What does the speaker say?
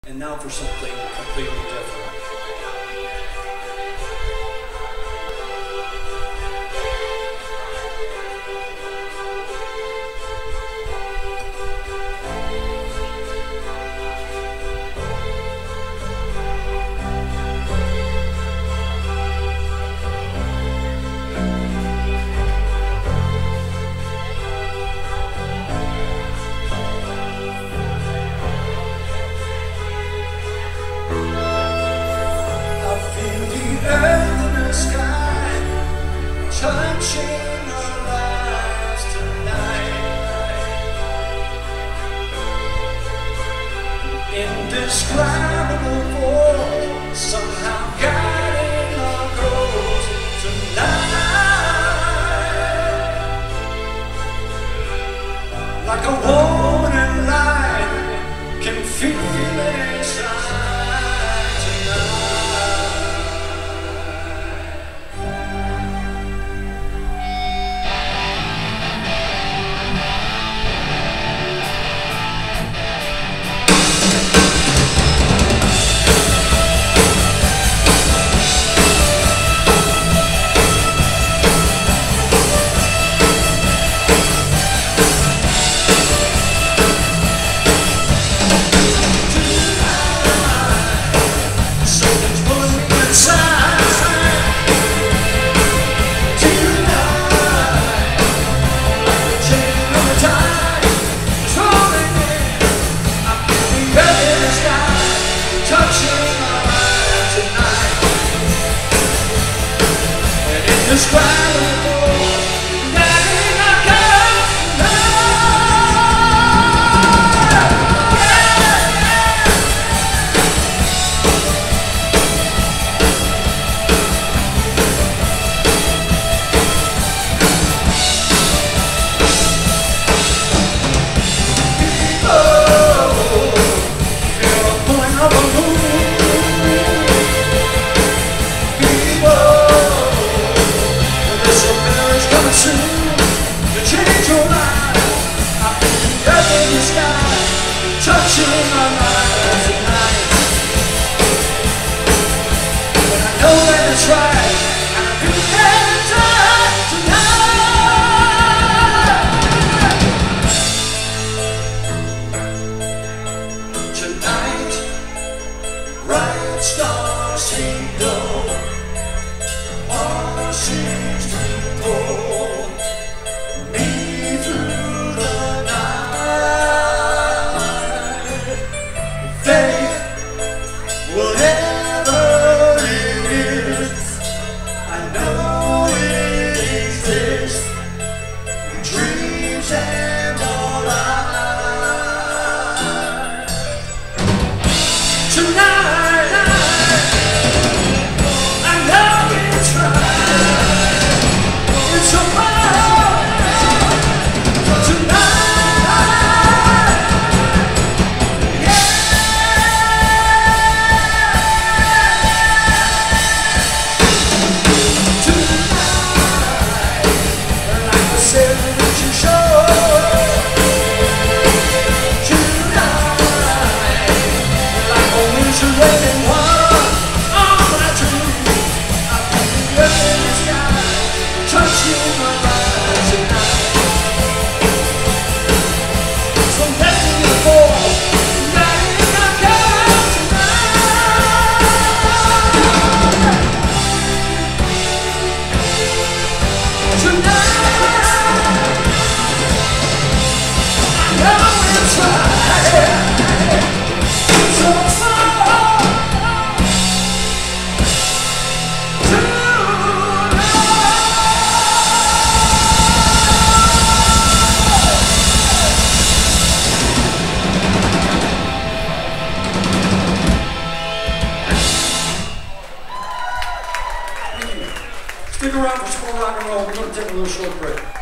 And now for something completely different. Touching our lives tonight, indescribable force somehow guiding our goals tonight, like a woman in light can feel it inside tonight. Touching my mind tonight, when I know that it's right, and I feel that it's right tonight. Tonight, bright stars twinkle, all seems to pull me through the faith, whatever it is, I know it exists. Dreams and all lies. Tonight, I know it's right. It's a Stick around for some more rock and roll. We're going to take a little short break.